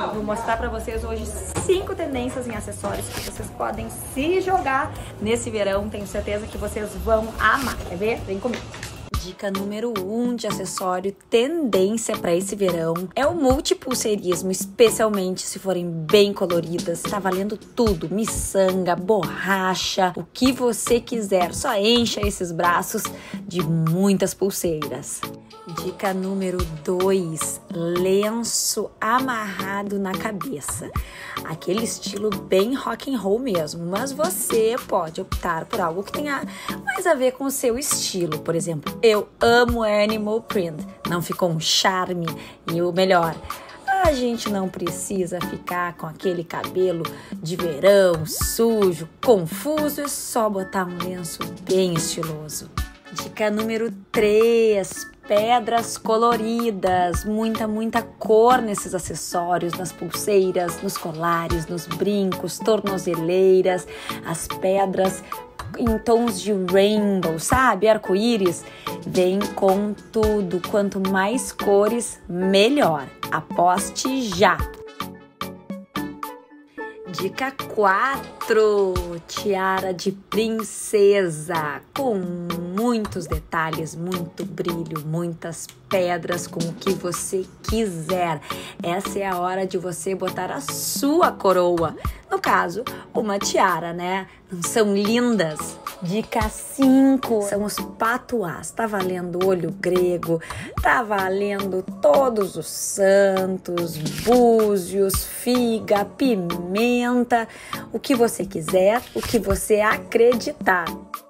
Vou mostrar pra vocês hoje 5 tendências em acessórios que vocês podem se jogar nesse verão. Tenho certeza que vocês vão amar. Quer ver? Vem comigo. Dica número 1 de acessório tendência para esse verão é o multipulseirismo, especialmente se forem bem coloridas. Tá valendo tudo, miçanga, borracha, o que você quiser. Só encha esses braços de muitas pulseiras. Dica número 2, lenço amarrado na cabeça. Aquele estilo bem rock and roll mesmo, mas você pode optar por algo que tenha mais a ver com o seu estilo. Por exemplo, eu amo animal print, não ficou um charme? E o melhor, a gente não precisa ficar com aquele cabelo de verão, sujo, confuso, é só botar um lenço bem estiloso. Dica número 3, pedras coloridas, muita cor nesses acessórios, nas pulseiras, nos colares, nos brincos, tornozeleiras, as pedras em tons de rainbow, sabe? Arco-íris, vem com tudo, quanto mais cores, melhor. Aposte já! Dica 4, tiara de princesa, com muitos detalhes, muito brilho, muitas pedras, com o que você quiser. Essa é a hora de você botar a sua coroa. No caso, uma tiara, né? Não são lindas? Dica 5, são os patuás. Tá valendo olho grego, tá valendo todos os santos, búzios, figa, pimenta, o que você quiser, o que você acreditar.